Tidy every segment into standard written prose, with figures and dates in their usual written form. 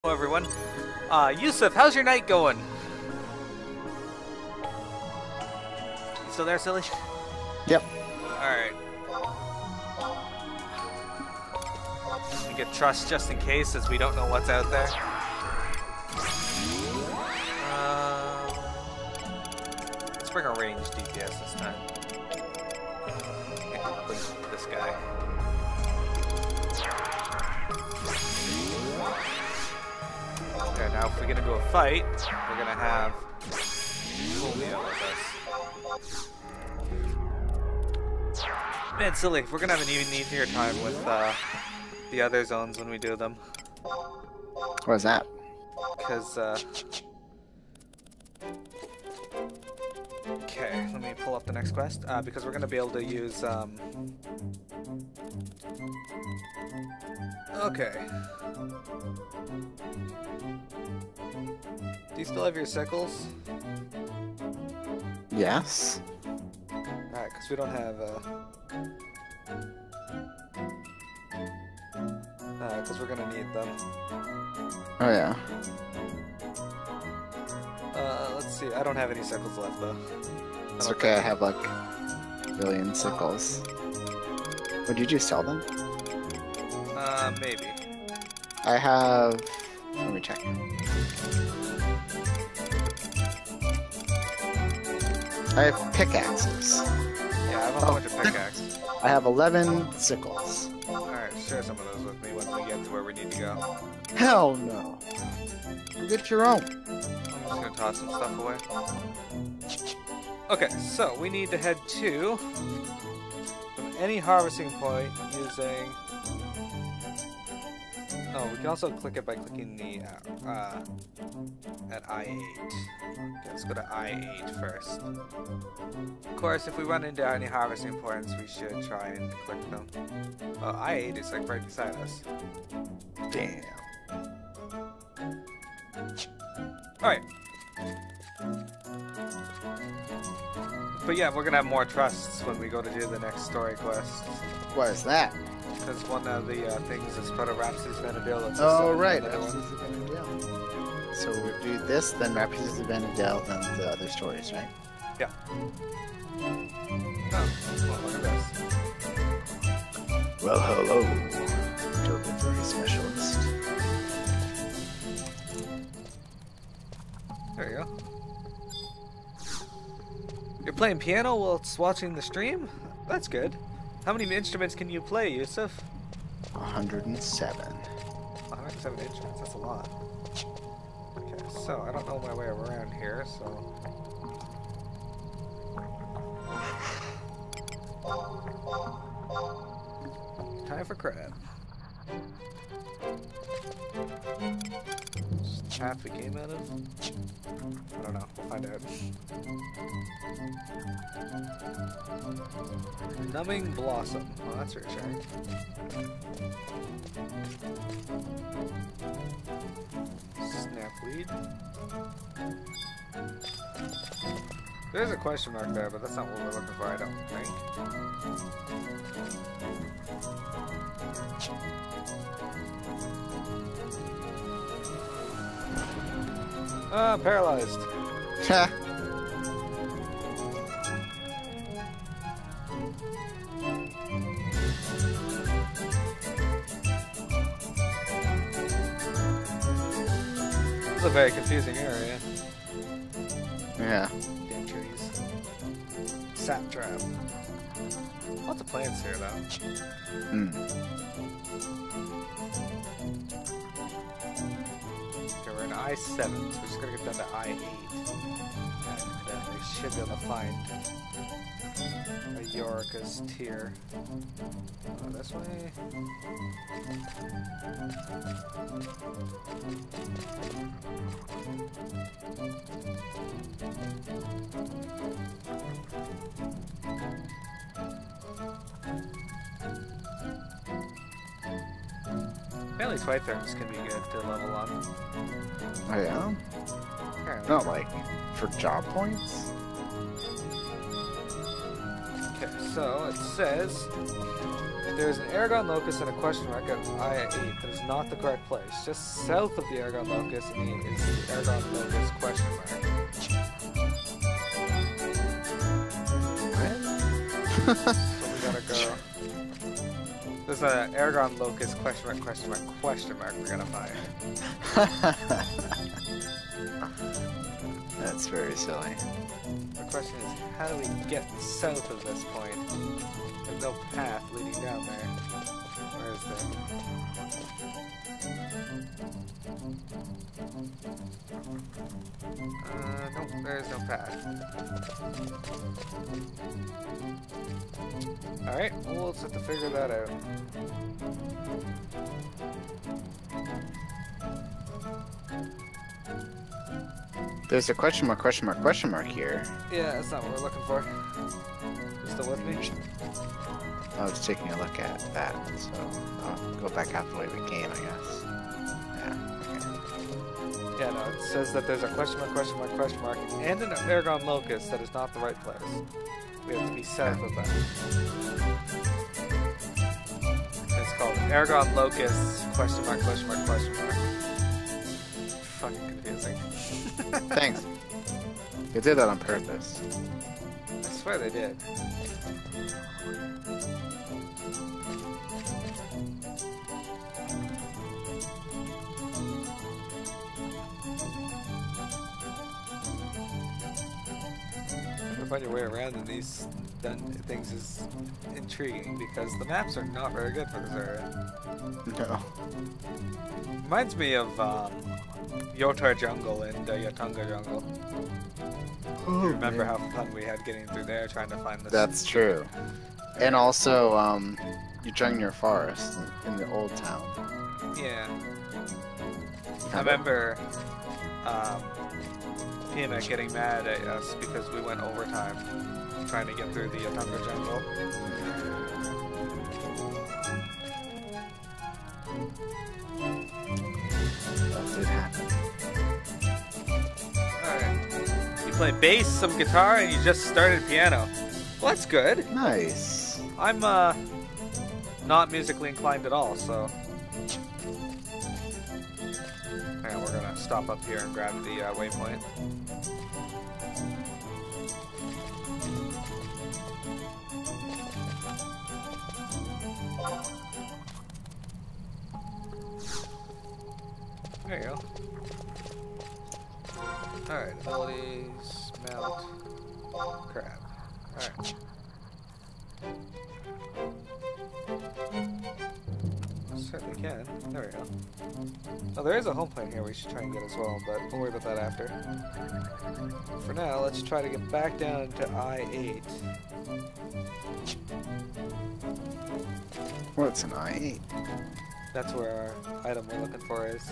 Hello everyone. Yusuf, how's your night going? You still there, silly? Yep. Alright. We get trust just in case, as we don't know what's out there. Let's bring a range DPS this time. Include this guy. Okay, now if we're gonna do a fight, we're gonna have Julio with us. Man, silly, we're gonna have an even easier time with the other zones when we do them. What is that? Because, okay, let me pull up the next quest. Because we're gonna be able to use, okay. Do you still have your sickles? Yes. Alright, because we don't have, because we're gonna need them. Oh yeah. Let's see, I don't have any sickles left, though. It's okay, I have like a billion sickles. Would you just sell them? Maybe. I have... Let me check. I have pickaxes. Yeah, I have a whole bunch of pickaxes. I have 11 sickles. Alright, share some of those with me when we get to where we need to go. Hell no! You get your own. I'm just gonna toss some stuff away. Okay, so we need to head to from any harvesting point using... Oh, we can also click it by clicking the at I8. Okay, let's go to I8 first. Of course, if we run into any harvesting points, we should try and click them. Oh, I8 is like right beside us. Damn. Alright. But yeah, we're gonna have more trusts when we go to do the next story quest. What is that? Because one of the things is part of Rhapsody's Vanadil. Oh, right. Rhapsody's Vanadil. So we'll do this, then Rhapsody's Vanadil, then the other stories, right? Yeah. Oh, well, look at this. Well, hello, delivery specialist. There you go. You're playing piano while it's watching the stream? That's good. How many instruments can you play, Yusuf? 107. 107 instruments, that's a lot. Okay, so I don't know my way around here, so... Time for crab. Just half the game out of? I don't know, we'll find out. Numbing Blossom. Oh, that's reassuring. Snapweed. There's a question mark there, but that's not what we're looking for, I don't think. Paralyzed. Ha! It's a very confusing area. Yeah. Damn trees. Sap trap. Lots of plants here, though. Hmm. Okay, we're in I-7, so we're just gonna get down to I-8. And then we should be able to find a Yorcia's tier. Oh, this way. Apparently Twytherms can be good to level up. Oh yeah? Apparently. Not like for job points? Okay, so it says There's an Aragon locus and a question mark at I-8. That is not the correct place. Just south of the Aragon locus is the Aragon locus question mark. So we gotta go. There's an Aragon locus question mark we're gonna find. That's very silly. The question is, how do we get south of this point? There's no path leading down there. Where is there? Nope, there's no path. Alright, well, we'll just have to figure that out. There's a question mark here. Yeah, that's not what we're looking for. You still with me? I was taking a look at that, so I'll go back out the way we came, I guess. Yeah, okay. Yeah, no, it says that there's a question mark, and an Aragon locus that is not the right place. We have to be south of that. It's called Aragon locus, question mark. Fucking confusing. Thanks. You did that on purpose. I swear they did. To find your way around in these things is intriguing because the maps are not very good for this area. No. Reminds me of Yotar Jungle and Yatunga Jungle. Oh, Remember how fun we had getting through there trying to find this? That's true. And also, Yajungir Forest in the old town. Yeah. I remember Peanut getting mad at us because we went overtime trying to get through the Yatunga Jungle. That did happen. Alright. You play bass, some guitar, and you just started piano. Well, that's good. Nice. I'm not musically inclined at all, so. Alright, we're gonna stop up here and grab the waypoint. There you go. Alright, abilities, mount, crab. Alright. Certainly can. There we go. Oh, there is a home plane here we should try and get as well, but we'll worry about that after. For now, let's try to get back down to I-8. What's an I-8? That's where our item we're looking for is.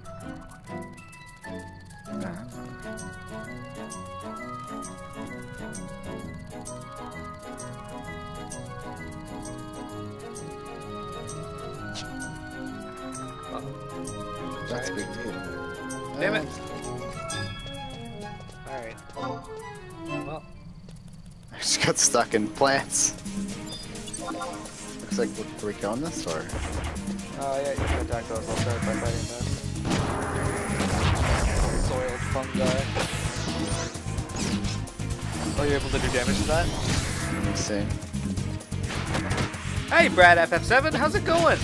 That's a big deal. Damn it! Alright. Well. I just got stuck in plants. Looks like we're we going this or? Yeah, you can attack those. I'll start by fighting them. Soiled fungi. Oh, you're able to do damage to that? Let me see. Hey, Brad FF7, how's it going?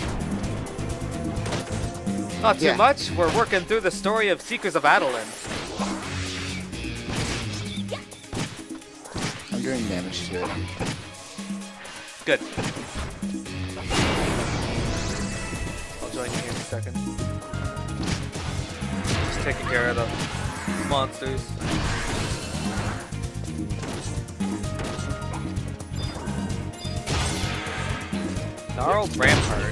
Not too much. We're working through the story of Seekers of Adolin. I'm doing damage to it. Good. I'll join you here in a second. Just taking care of the monsters. Gnarled Rampart.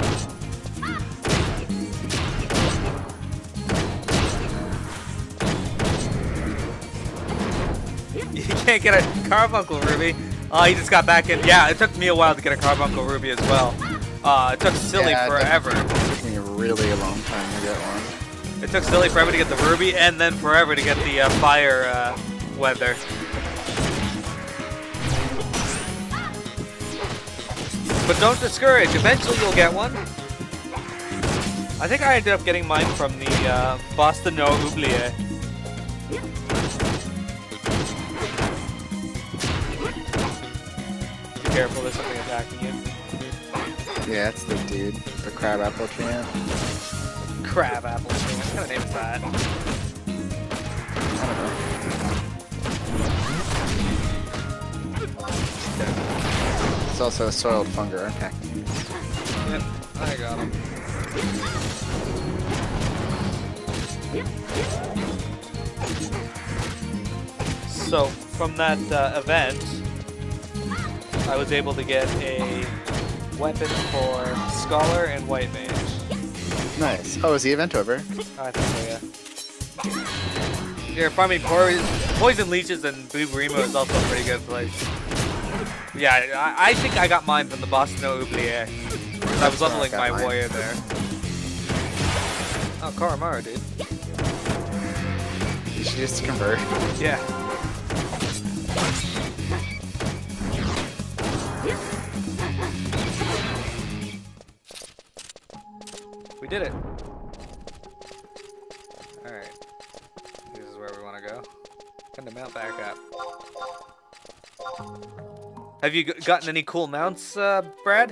You can't get a Carbuncle Ruby. Oh, he just got back in. Yeah, it took me a while to get a Carbuncle Ruby as well. It took Silly forever. It took me really a long time to get one. It took Silly forever to get the Ruby, and then forever to get the Fire Weather. But don't discourage. Eventually you'll get one. I think I ended up getting mine from the Boston No Oublié. Be careful, there's something attacking you. Yeah, it's the dude, the crab apple giant. Crab apple giant. What kind of name is that? I don't know. It's also a soiled fungar attacking you. Yep, I got him. So, from that event, I was able to get a weapon for Scholar and White Mage. Nice. Oh, is the event over? I think so, yeah. Yeah, farming poison leeches and Buburimo is also a pretty good place. Yeah, I think I got mine from the Boston No Oublié. I was leveling my warrior there. Oh, Koromaru, dude. You should just convert. Yeah. We did it. Alright. This is where we want to go. Kind of mount back up. Have you gotten any cool mounts, Brad?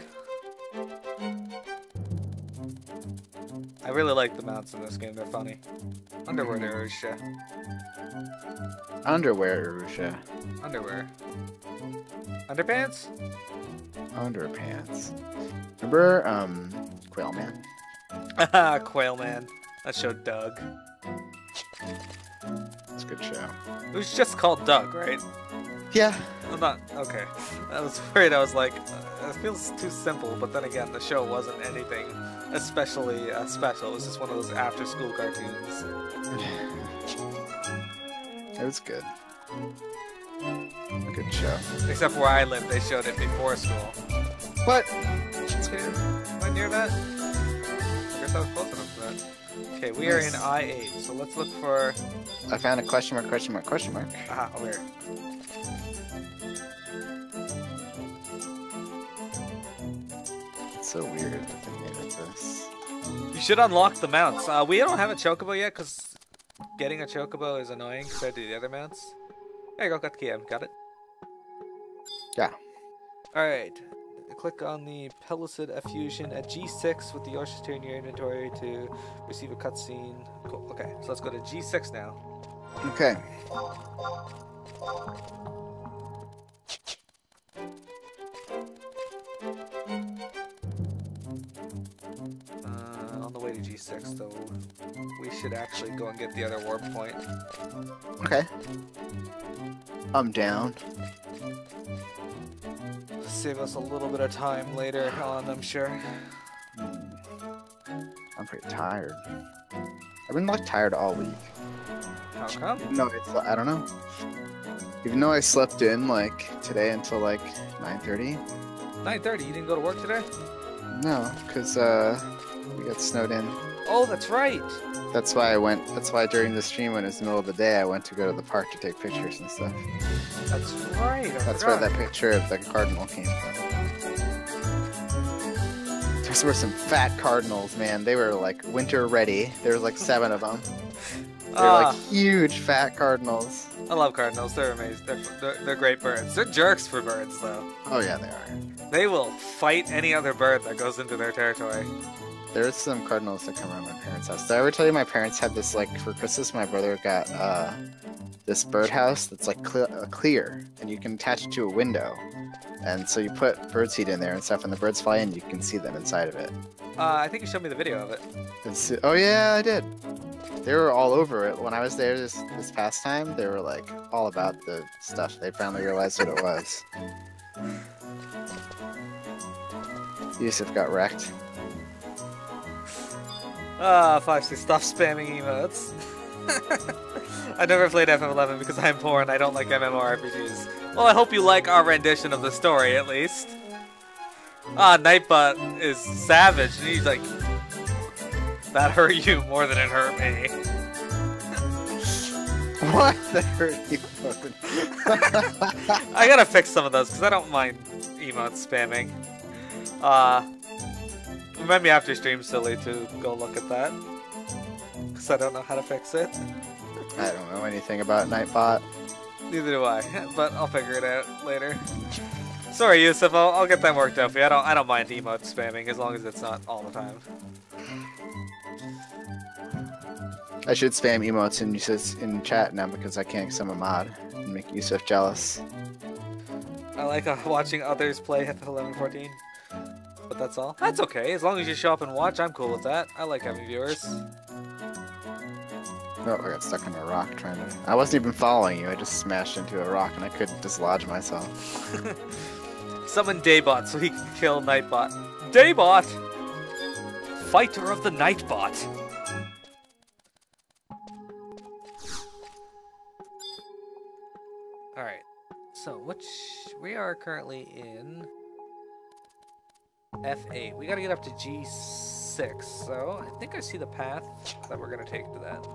I really like the mounts in this game. They're funny. Underwear, Yorcia. Underwear, Yorcia. Underwear. Underpants? Underpants. Remember, Quail Man? Haha, Quail Man. That show Doug. It's a good show. It was just called Doug, right? Yeah. I'm not okay. I was afraid. I was like, it feels too simple. But then again, the show wasn't anything especially special. It was just one of those after-school cartoons. It was good. A good show. Except where I live, they showed it before school. What? Am I near that? I guess I was close enough to that. Okay, we are in I-8, so let's look for... I found a question mark, question mark, question mark. Aha, over here. It's so weird that they made it this. You should unlock the mounts. We don't have a chocobo yet, because getting a chocobo is annoying compared to the other mounts. There you go, got the key. Got it. Yeah. Alright. Click on the Pellucid Effusion at G6 with the Yorcia in your inventory to receive a cutscene. Cool. Okay, so let's go to G6 now. Okay. On the way to G6, though, we should actually go and get the other warp point. Okay. I'm down. Save us a little bit of time later on, I'm sure. I'm pretty tired. I've been like tired all week. How come? No, I don't know. Even though I slept in like today until like 9:30. 9:30. You didn't go to work today? No, because we got snowed in. Oh, that's right. That's why I went. That's why during the stream when it was the middle of the day, I went to go to the park to take pictures and stuff. That's right. That's where that picture of the cardinal came from. There were some fat cardinals, man. They were like winter ready. There was like 7 of them. They're like huge fat cardinals. I love cardinals. They're amazing. They're great birds. They're jerks for birds, though. Oh yeah, they are. They will fight any other bird that goes into their territory. There's some cardinals that come around my parents' house. Did I ever tell you my parents had this, like, for Christmas, my brother got this birdhouse that's like clear, and you can attach it to a window. And so you put birdseed in there and stuff, and the birds fly in, you can see them inside of it. I think you showed me the video of it. Oh yeah, I did. They were all over it. When I was there this past time, they were like all about the stuff. They finally realized what it was. Yusuf got wrecked. Foxy, stop spamming emotes. I never played FF11 because I'm poor and I don't like MMORPGs. Well, I hope you like our rendition of the story, at least. Nightbot is savage, and he's like, that hurt you more than it hurt me. What? That hurt you more than... I gotta fix some of those, because I don't mind emote spamming. Remind me after stream, silly, to go look at that. Because I don't know how to fix it. I don't know anything about Nightbot. Neither do I, but I'll figure it out later. Sorry, Yusuf, I'll get that worked out for you. I don't mind emote spamming as long as it's not all the time. I should spam emotes in chat now because I can't, because I'm a mod, and make Yusuf jealous. I like watching others play at 11:14, but that's all. That's okay, as long as you show up and watch, I'm cool with that. I like having viewers. Oh, I got stuck in a rock trying to... I wasn't even following you, I just smashed into a rock and I couldn't dislodge myself. Summon Daybot so he can kill Nightbot. Daybot! Fighter of the Nightbot! Alright, so we are currently in F8. We gotta get up to G6, so I think I see the path that we're gonna take to that.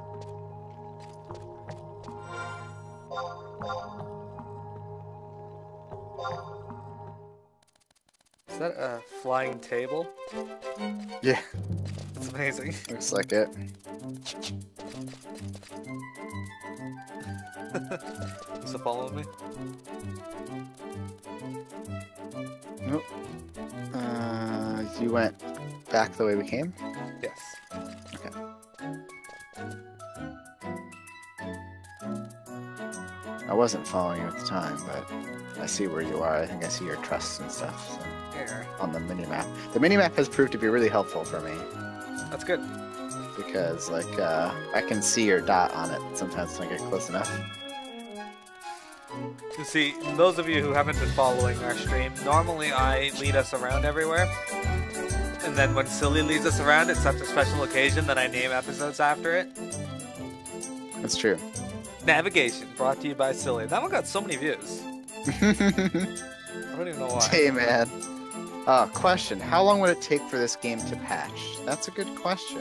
Is that a flying table? Yeah. That's amazing. Looks like it. So follow me? Nope. You went back the way we came? Yes. Okay. I wasn't following you at the time, but I see where you are. I think I see your trusts and stuff. So. Here. On the minimap. The minimap has proved to be really helpful for me. That's good. Because, like, I can see your dot on it sometimes when I get close enough. You see, those of you who haven't been following our stream, normally I lead us around everywhere. And then when Silly leads us around, it's such a special occasion that I name episodes after it. That's true. Navigation, brought to you by Silly. That one got so many views. I don't even know why. Hey, man. Question. How long would it take for this game to patch? That's a good question.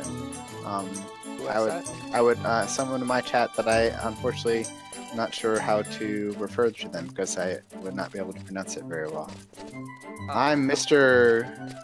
I would someone in my chat that I unfortunately not sure how to refer to them because I would not be able to pronounce it very well. I'm Mr.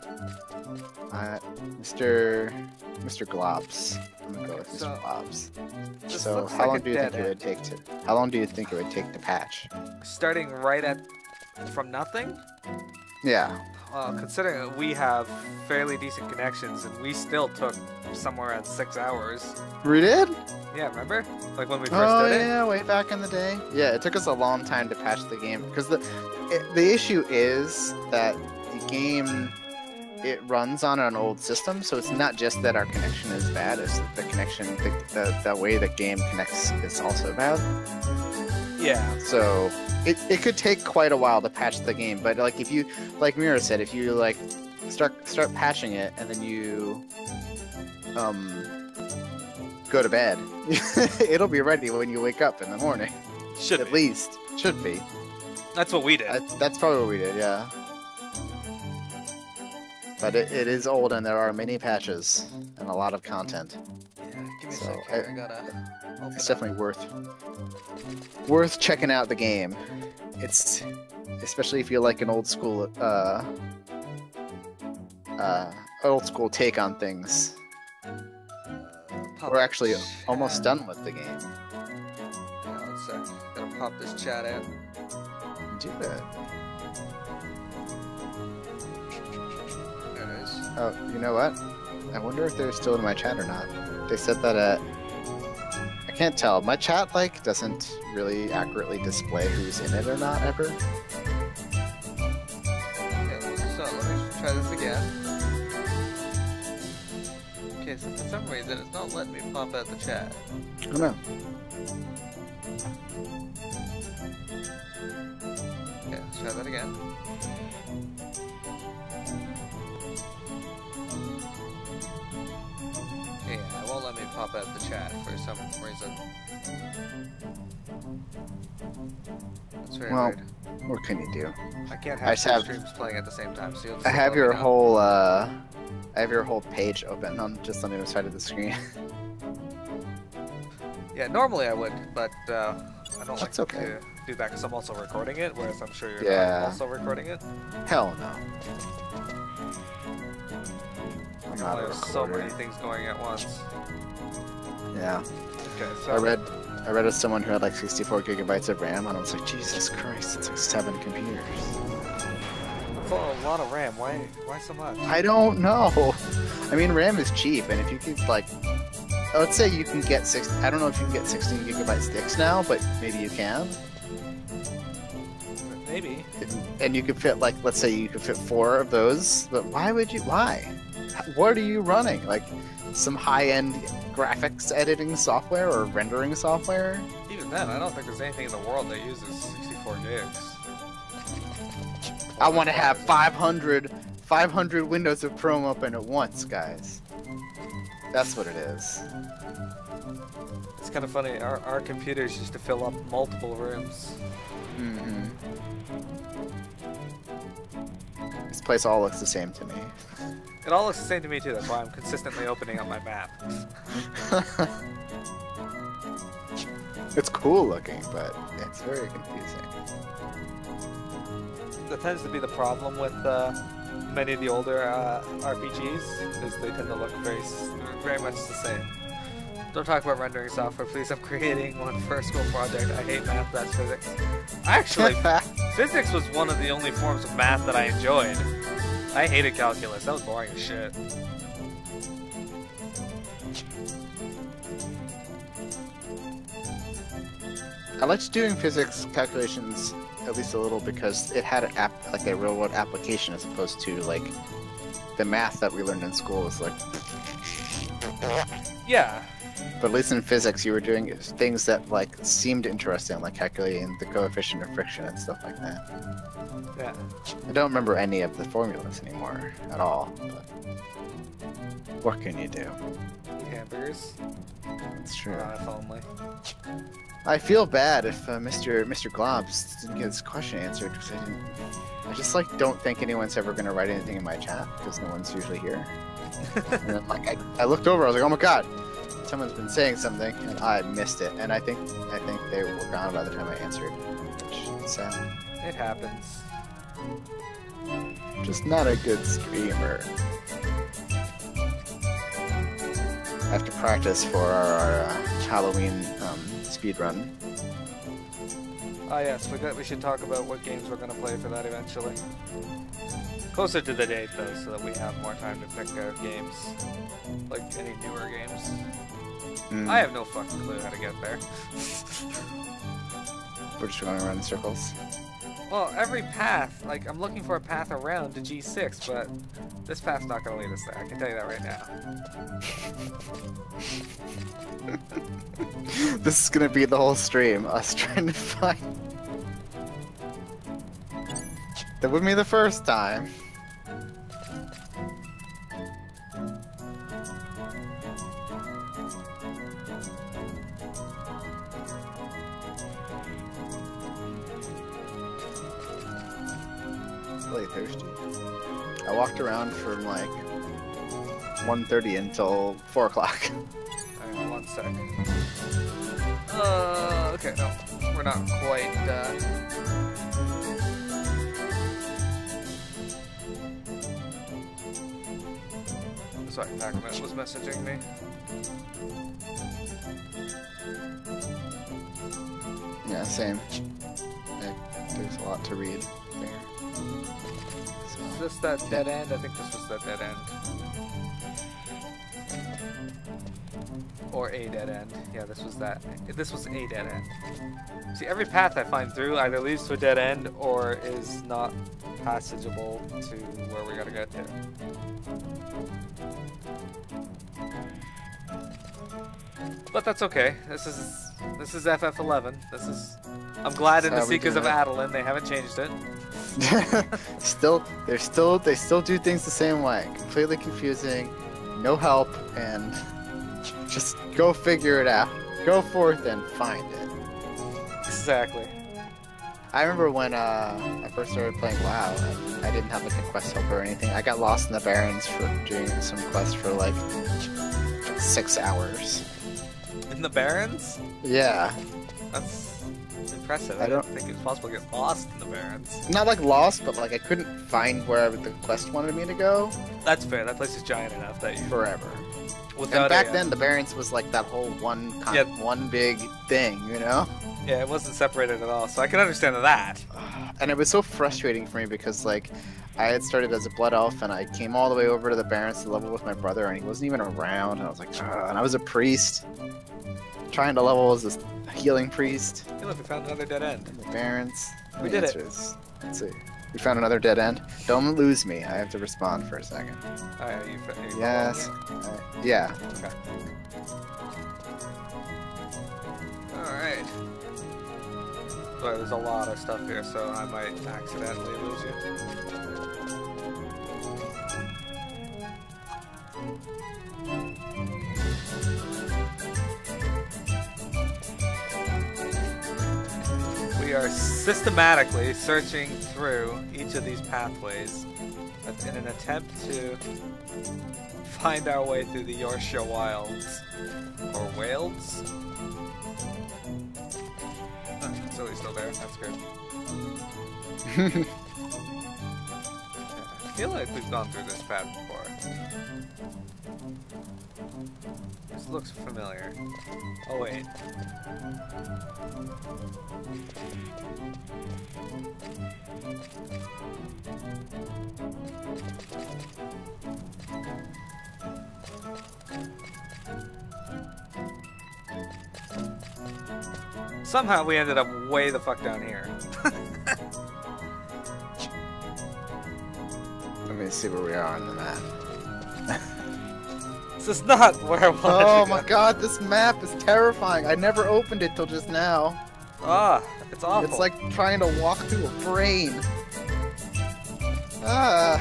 Globs. I'm gonna go with Mr. Globs. So how long do you think it would take to? How long do you think it would take to patch? Starting right from nothing? Yeah. Considering that we have fairly decent connections, and we still took somewhere around 6 hours. We did? Yeah, remember? Like when we first did it? Oh yeah, way back in the day. Yeah, it took us a long time to patch the game because the issue is that the game it runs on an old system, so it's not just that our connection is bad; it's that the connection, the way the game connects is also bad. Yeah. So it could take quite a while to patch the game, but like if you, like Mira said, if you like start patching it and then you go to bed, it'll be ready when you wake up in the morning. Should be. That's what we did. That's probably what we did, yeah. But it is old and there are many patches and a lot of content. Yeah, give me a sec here. I gotta. It's definitely worth checking out the game. It's especially if you like an old school take on things. We're actually almost done with the game. Yeah, one sec. Gotta pop this chat out. Do that. There it is. Oh, you know what? I wonder if they're still in my chat or not. They said that I can't tell. My chat, like, doesn't really accurately display who's in it or not, ever. Okay, so let me try this again. Okay, so for some reason it's not letting me pop out the chat. Oh no. Okay, let's try that again. Yeah, it won't let me pop out the chat for some reason. That's very weird. What can you do? I can't have two streams playing at the same time, so you'll just I have your whole page open on just on the other side of the screen. Yeah, normally I would, but I don't like to do that because I'm also recording it, whereas I'm sure you're not also recording it. Hell no. I'm not a There's so recorder. many things going at once. Yeah. Okay, so I read of someone who had like 64 gigabytes of RAM, and I was like, Jesus Christ, it's like 7 computers. that's a lot of RAM. Why so much? I don't know. I mean, RAM is cheap, and if you could like, let's say you can get I don't know if you can get 16 gigabyte sticks now, but maybe you can. Maybe. And you could fit like, let's say you could fit 4 of those, but why would you? Why? What are you running? Like some high-end graphics editing software or rendering software? Even then, I don't think there's anything in the world that uses 64 gigs. I want to have 500 windows of Chrome open at once, guys. That's what it is. It's kind of funny. Our computers used to fill up multiple rooms. Mm-hmm. This place all looks the same to me. It all looks the same to me too. That's why I'm consistently opening up my map. It's cool looking, but it's very confusing. That tends to be the problem with many of the older RPGs, is they tend to look very much the same. Don't talk about rendering software, please. I'm creating one for a school project. I hate math, that's physics. Actually, physics was one of the only forms of math that I enjoyed. I hated calculus. That was boring as shit. I liked doing physics calculations at least a little because it had like a real world application as opposed to like the math that we learned in school was like. Yeah. But at least in physics, you were doing things that like seemed interesting, like calculating the coefficient of friction and stuff like that. Yeah. I don't remember any of the formulas anymore at all. But what can you do? Hamburgers. It's true. If only. I feel bad if Mr. Globs didn't get his question answered because I just like don't think anyone's ever gonna write anything in my chat because no one's usually here. And then like I looked over, I was like, oh my god, someone's been saying something and I missed it. And I think they were gone by the time I answered, which is sad. It happens. Just not a good streamer. I have to practice for our Halloween speed run. Ah yes, we should talk about what games we're gonna play for that eventually. Closer to the date though, so that we have more time to pick out games. Like any newer games. I have no fucking clue how to get there. We're just going around in circles. Well, every path, like I'm looking for a path around to G6, but this path's not gonna lead us there, I can tell you that right now. This is gonna be the whole stream, us trying to find... That with me the first time. Really thirsty. I walked around from like 1:30 until 4 o'clock. Hang on 1 sec. Okay, no, we're not quite, Sorry, Pac-Man was messaging me. Yeah, same. There's a lot to read there. Is this that dead end? I think this was that dead end. Or a dead end. Yeah, this was that. This was a dead end. See, every path I find through either leads to a dead end or is not passageable to where we gotta get to. But that's okay. This is FF11. I'm glad in the Seekers of Adeline they haven't changed it. they still do things the same way. Completely confusing, no help, and just go figure it out. Go forth and find it. Exactly. I remember when I first started playing WoW, I didn't have like a quest helper or anything. I got lost in the Barrens for doing some quests for like 6 hours. In the Barrens? Yeah. impressive. I I don't- didn't think it was possible to get lost in the Barrens. Not like lost, but like I couldn't find where the quest wanted me to go That's fair. That place is giant enough that you. forever. Without And back a, then, the Barrens was like that whole Yeah. one big thing, you know? Yeah, it wasn't separated at all, so I can understand that. And it was so frustrating for me because like I had started as a blood elf and I came all the way over to the Barrens to level with my brother and he wasn't even around and I was like, ugh. And I was a priest trying to level as this healing priest Hey, look, we found another dead end. in the Barrens. We The did it. answer is- let's see. We found another dead end. Don't lose me. I have to respond for a second. Alright, you Yes. Yeah. Okay. Alright. Sorry, there's a lot of stuff here, so I might accidentally lose you. We are systematically searching through each of these pathways in an attempt to find our way through the Yorcia Wilds. Or Wealds? Oh, Silly's still there, that's good. I feel like we've gone through this path before. This looks familiar. Oh wait. Somehow we ended up way the fuck down here. Let me see where we are on the map. This is not where I wanted Oh to my go. god, this map is terrifying. I never opened it till just now. Ah, it's awful. It's like trying to walk through a brain. Ah.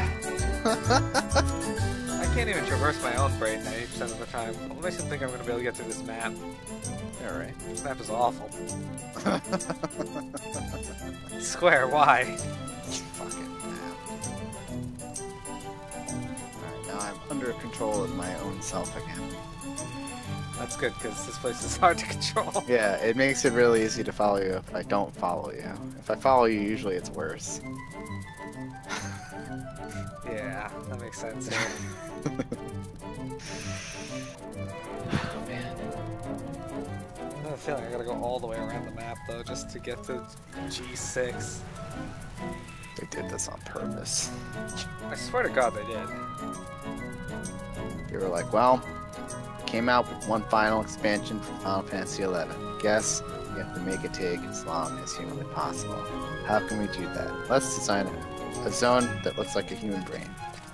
I can't even traverse my own brain 90% of the time. What makes me think I'm going to be able to get through this map? Alright. This map is awful. Square, why? Fucking map. Alright, now I'm under control of my own self again. That's good, because this place is hard to control. Yeah, it makes it really easy to follow you if I don't follow you. If I follow you, usually it's worse. Yeah, that makes sense. Oh man. I have a feeling I gotta go all the way around the map, though, just to get to G6. They did this on purpose. I swear to God they did. They were like, well, we came out with one final expansion for Final Fantasy XI. Guess we have to make it take as long as humanly possible. How can we do that? Let's design a zone that looks like a human brain.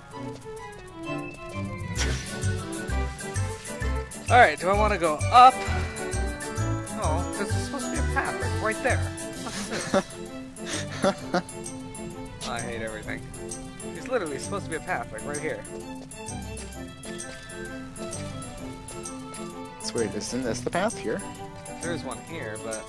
Alright, do I want to go up? No, because there's supposed to be a path right there. What's this? I hate everything. There's literally supposed to be a path, like right here. It's weird, isn't this the path here? There is one here, but...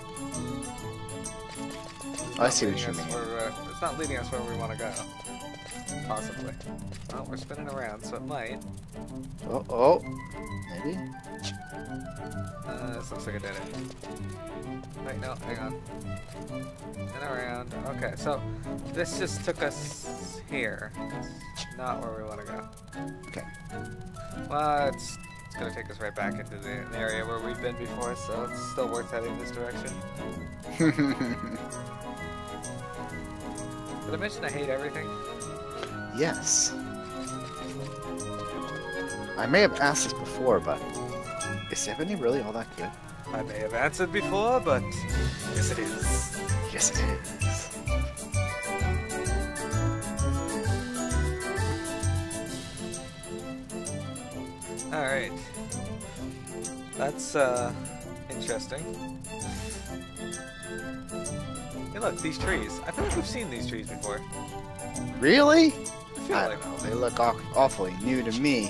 Oh, I see what leading you us mean. where, it's not leading us where we want to go. Possibly. Well, we're spinning around, so it might. Oh, maybe? This looks like a dead end. Wait, no, hang on. And around. Okay, so this just took us here. It's not where we want to go. Okay. Well, it's gonna take us right back into the area where we've been before, so it's still worth heading this direction. Did I mention I hate everything? Yes. I may have asked this before, but is 70 really all that good? I may have answered before, but yes it is. Yes, it is. Alright. That's, interesting. Hey look, these trees. I feel like we've seen these trees before. Really? I feel I like... don't know. They look awfully new to me.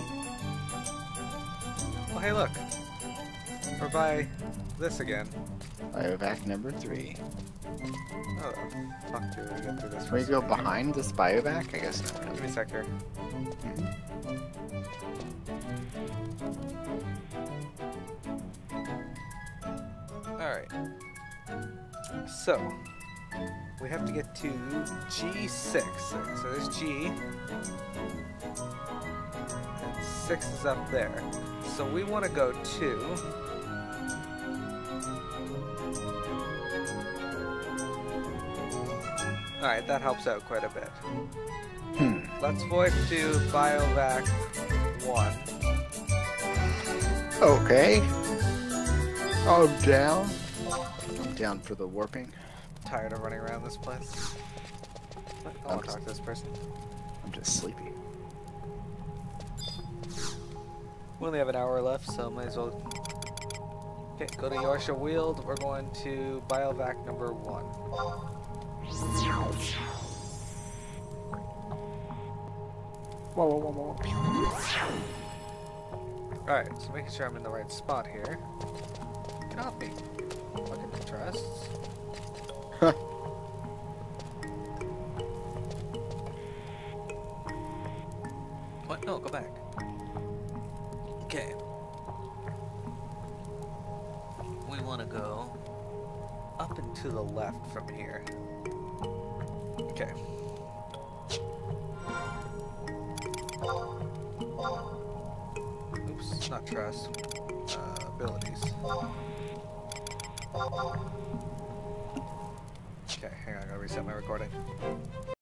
Oh, hey look. We're by this again. Biovac number 3. Oh, fuck, do we get through this? Can we first? go behind this biovac? I guess not Give me really. a sec here. Alright. So, we have to get to G6. So there's G. And 6 is up there. So we want to go to... Alright, that helps out quite a bit. Let's void to Biovac 1. Okay. Oh, down. I'm down for the warping. Tired of running around this place. I want to talk to this person. I'm just sleepy. We only have an hour left, so might as well... Okay, go to Yorcia Weald. We're going to Biovac number 1. Alright, so making sure I'm in the right spot here. Get off me. Fucking trusts. What? No, go back. Okay. We want to go up and to the left from here. Okay. Oops, not trust. Abilities. Okay, hang on, I gotta reset my recording.